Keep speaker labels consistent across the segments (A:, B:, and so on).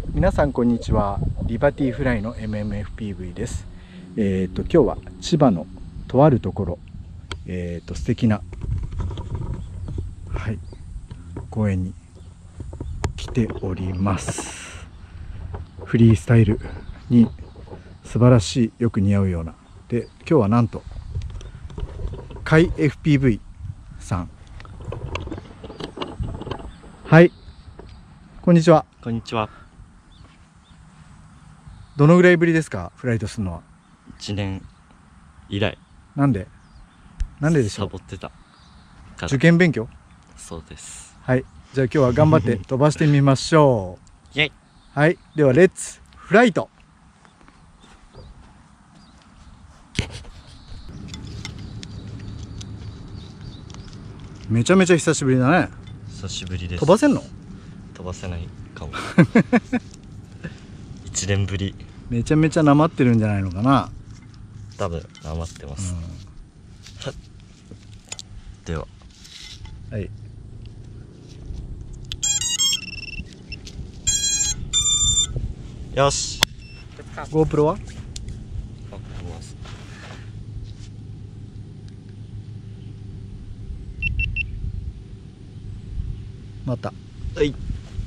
A: 皆さんこんにちは。リバティフライの MMFPV です。今日は千葉のとあるところ、素敵な、公園に来ております。フリースタイルに素晴らしい、よく似合うような。で、今日はなんとKaiFPVさん。はい、こんにちは。
B: こんにちは。
A: どのぐらいぶりですか、フライトするのは。
B: 1年以来。
A: なんででしょう。
B: サボってたから。
A: 受験勉強。
B: そうです。
A: はい、じゃあ今日は頑張って飛ばしてみましょう。
B: イェイ。
A: はい、ではレッツフライト。めちゃめちゃ久しぶりだね。
B: 久しぶりです。
A: 飛ばせんの？
B: 飛ばせないかも。1年ぶり。
A: めちゃめちゃなまってるんじゃないのかな。
B: 多分なまってます。では、
A: はい。
B: よし。
A: GoPro は？また。
B: はい。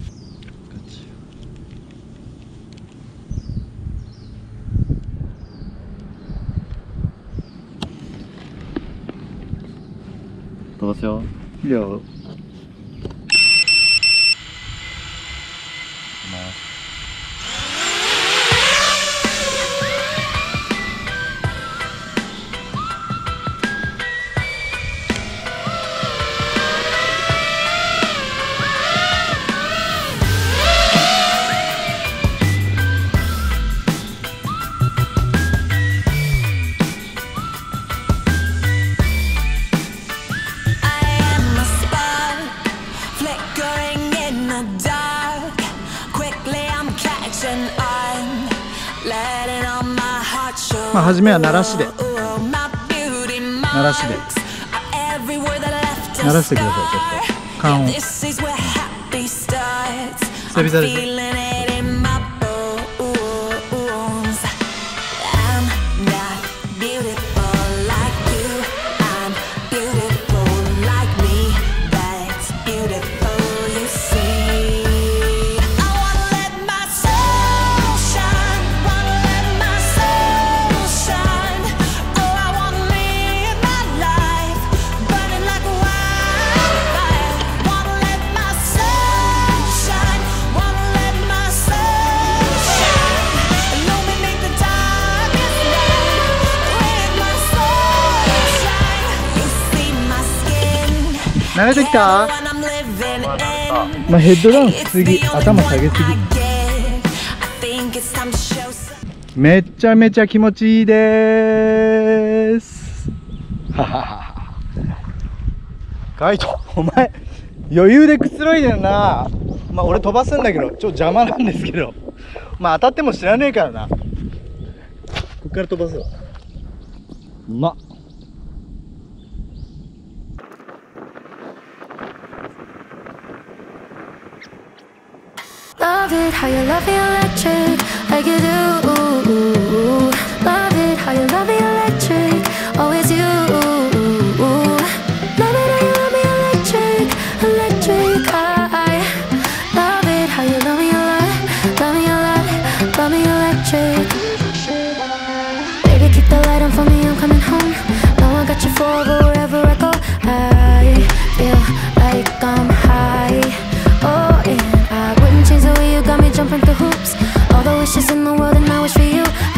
B: 飛ばすよ。
A: いいよ。まあ初めは鳴らしで、鳴らしてください。ちょっと缶を久々ですね。慣れてきた？まあ、ヘッドダウンしすぎ、頭下げすぎ。めちゃめちゃ気持ちいいです。ははは。カイト、お前余裕でくつろいでるな。まあ俺飛ばすんだけど、邪魔なんですけど、まあ当たっても知らねえからな。こっから飛ばすわ。うまっ。
C: Love it how you love me electric like you do. Love it how you love me electric, always you. Love it how you love me electric, electric. I love it how you love me a lot, love me a lot, love me electric. Baby, keep the light on for me, I'm coming home. Now I got you forever wherever I go. I feel like I'm high. Oh, and I wouldn't change the way you got me jumping through hoops. All the wishes in the world and I wish for you.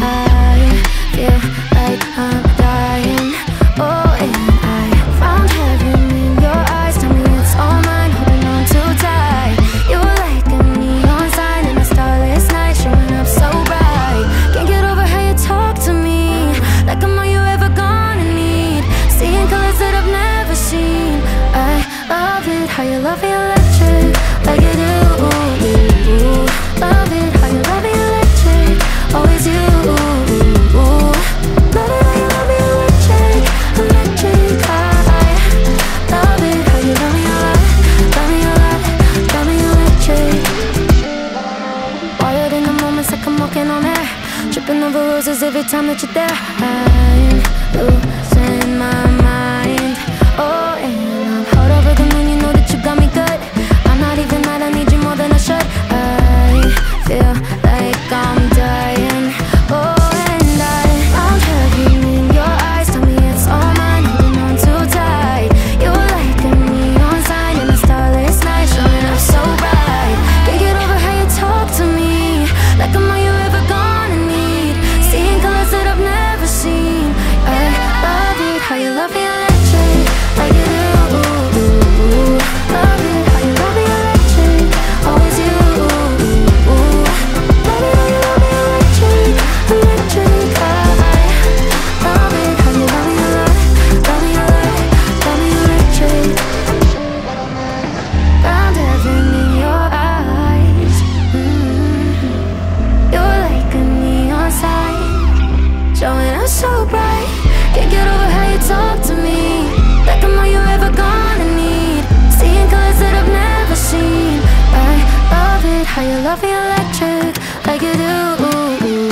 C: Wired in the moments like I'm walking on air. Tripping over roses every time that you're there. I'm losing my mind. Oh, and I'm hot over the moon, you know that you got me good. I'm not even mad, I need you more than I should. I feel like I'm dying. Oh, and I'm heavy in your eyes. Tell me it's all mine, holding on too tight. You're like a neon sign in a starless night, showing up so bright. Can't get over how you talk to me, like I'm all you ever gonna need. Seeing colors that I've never seen. I love it, how you love me electric, like you do. Love it, how you love me electric, always you. Love it, how you love me electric, electric. I love it, how you love me electric. Found heaven in your eyes. You're like a neon sign, showing up so bright. Can't get over how you talk to me, like I'm all you ever gonna need. Seeing colors that I've never seen. I love it, how you love me electric, like you do.